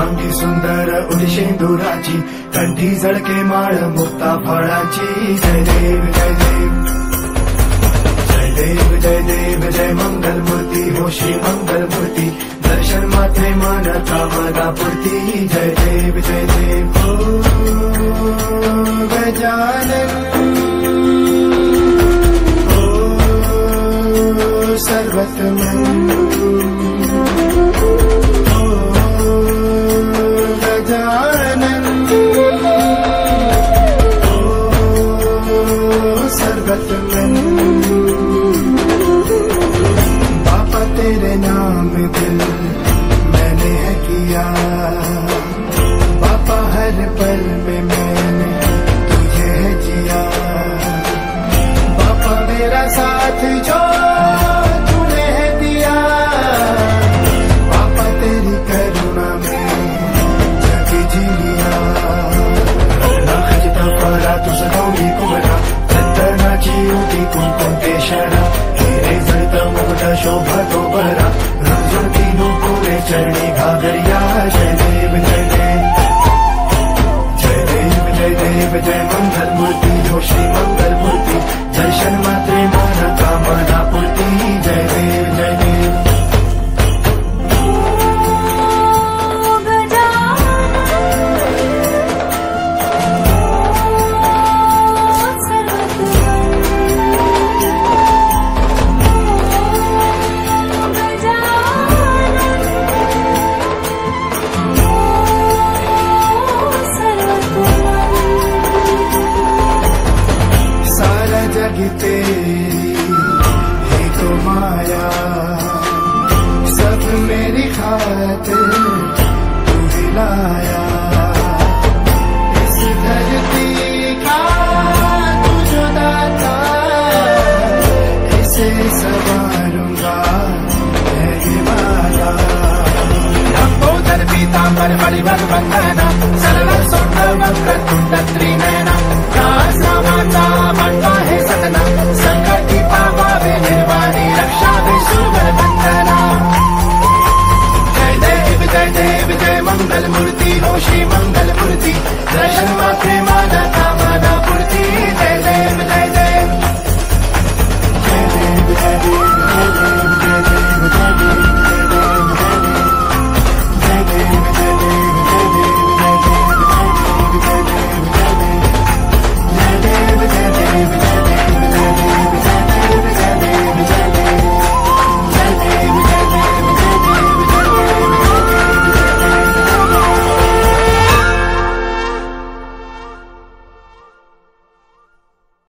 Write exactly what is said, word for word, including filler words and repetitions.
शुभांगी सुंदर उदिशेंदुराची कंठी झळके माळ मुक्ता फळाची जय देव जय देव जय देव जय देव जय मंगल मूर्ती हो श्री मंगल मूर्ती दर्शन मात्रे मन कामना पूर्ती जय देव जय देव ओ गजानन ओ सर्वतमन बापा तेरे नाम दिल मैंने है किया बापा हर पल में मैंने तुझे है जिया बापा मेरा साथ जो तूने है दिया बापा तेरी करुणा में जग जी लिया खजिता फरा तुझ गौरी कुमरा उठी कुंकुम केशरा हिरे जळत मुकुट शोभा तो बरा रुजून तीनों पूरे चरणी घागरिया जय देव जय देव जय देव जय देव जय मंगल मूर्ति हो श्री मंगल मूर्ति दर्शन मात्रे मन कामना पूर्ति जय देव जय देव तेरी ही तो माया सब मेरी खातिर तू ही लाया इस धरती का तू जो दाता इसे संवारूंगा है ये वादा लंबोदर पीतांबर परिवर वंदना सरल सुंदर वक्र तुंड त्रिनयना रामाचा मंडा है सतना संकटी पावावे निर्वाणी रक्षावे सुवर वंदना जय देव जय देव जय मंगल मूर्ति हो श्री